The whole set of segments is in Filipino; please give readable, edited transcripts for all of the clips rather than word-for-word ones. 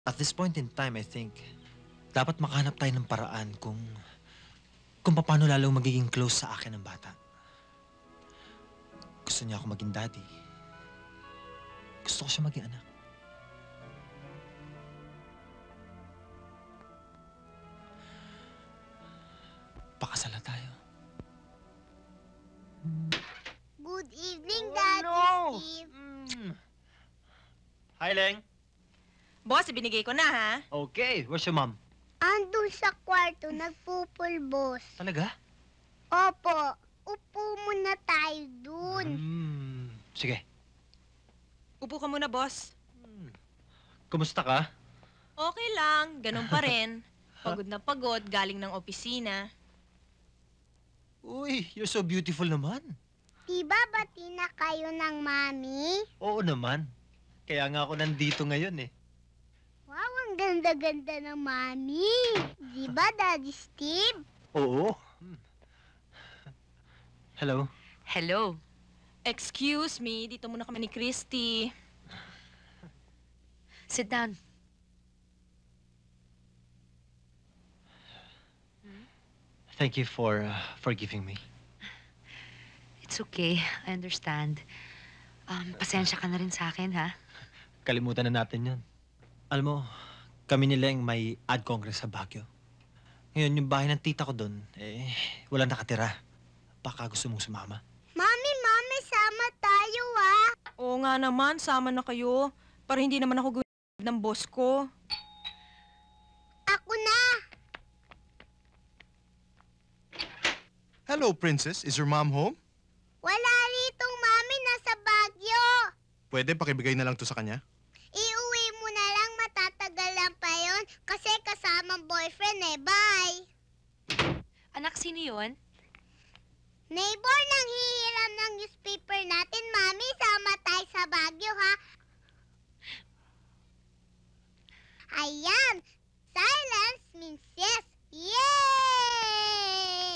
At this point in time, I think, dapat makahanap tayo ng paraan kung paano lalo magiging close sa akin ang bata. Gusto niya ako maging daddy. Gusto ko siya maging anak. Pakasala tayo. Good evening, Daddy no! Steve. Hi, Leng. Boss, ibinigay ko na, ha? Okay, where's your mom? Andun sa kwarto, nagpupulbos. Talaga? Opo, upo muna tayo dun. Sige. Upo ka muna, boss. Kumusta ka? Okay lang, ganun pa rin. Pagod na pagod, galing ng opisina. Uy, you're so beautiful naman. Diba bati na kayo ng mami? Oo naman. Kaya nga ako nandito ngayon eh. Wow, ang ganda-ganda ng mami. Diba, Daddy Steve? Oo. Hello? Hello. Excuse me, dito muna kami ni Christy. Sit down. Thank you for forgiving me. It's okay. I understand. Pasensya ka na rin sa akin, ha? Kalimutan na natin yun. Alam mo, kami ni Leng may ad congress sa Baguio. Ngayon, yung bahay ng tita ko doon, wala nakatira. Baka gusto mong sumama. Mami, sama tayo, ah. Oo nga naman, sama na kayo. Para hindi naman ako gawin ng boss ko. Ako na. Hello, Princess. Is your mom home? Wala ritong mami, nasa Baguio. Pwede pakibigay na lang to sa kanya? Iuwi mo na lang, matatagalan pa yon kasi kasamang boyfriend eh. Bye! Anak, sino yun? Neighbor, nang hihiram ng newspaper natin, Mami. Sama tayo sa Baguio, ha? Ayan! Silence means yes. Yay!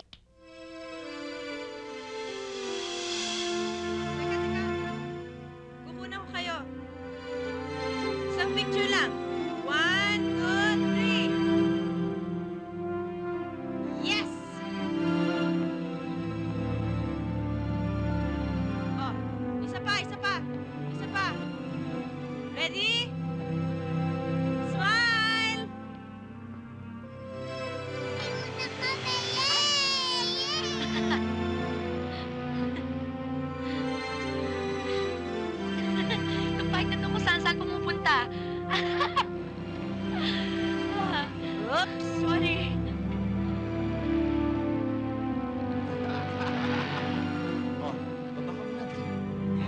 Kukunan ko kayo. Isang picture lang. 1, 2, 3. Yes! Oh, isa pa, isa pa. Isa pa. Ready? Smile! Ayun na kami! Yay! Itong bike na to kung saan pumupunta. Oops, sorry. Oh, baba ka muna din. Yan.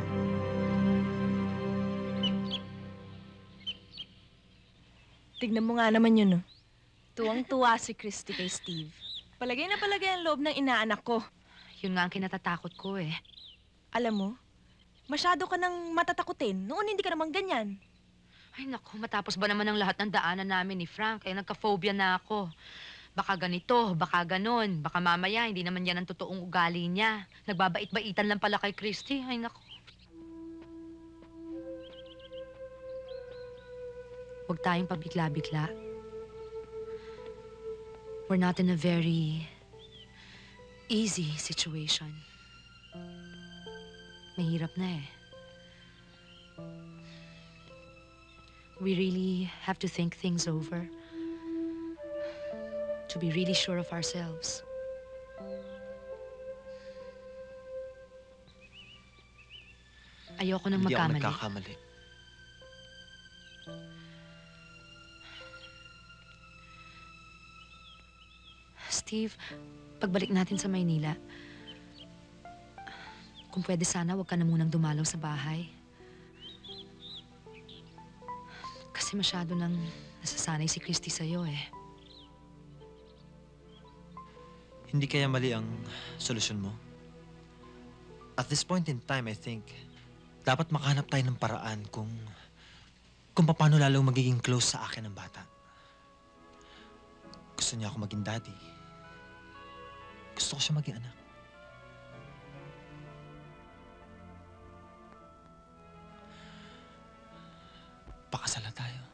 Tignan mo nga naman yun, no? Tuwang-tuwa si Christy kay Steve. Palagay na palagay ang loob ng inaanak ko. Yun nga ang kinatatakot ko, eh. Alam mo, masyado ka nang matatakutin. Noon hindi ka naman ganyan. Ay, naku, matapos ba naman ang lahat ng daanan namin ni Frank? Ay, nagka-phobia na ako. Baka ganito, baka ganon. Baka mamaya, hindi naman yan ang totoong ugali niya. Nagbabait-baitan lang pala kay Christy. Ay, naku. Huwag tayong pabigla-bigla. We're not in a very easy situation. Mahirap na eh. We really have to think things over. To be really sure of ourselves. Ayoko nang Hindi ako magkamali. nagkakamali. Steve, pagbalik natin sa Maynila, kung pwede sana, huwag ka na munang dumalaw sa bahay. Kasi masyado nang nasasanay si Christy sa'yo eh. Hindi kaya mali ang solusyon mo? At this point in time, I think, dapat makahanap tayo ng paraan kung paano lalo magiging close sa akin ang bata. Gusto niya ako maging daddy. Gusto ko siya maging anak. Pakasala tayo.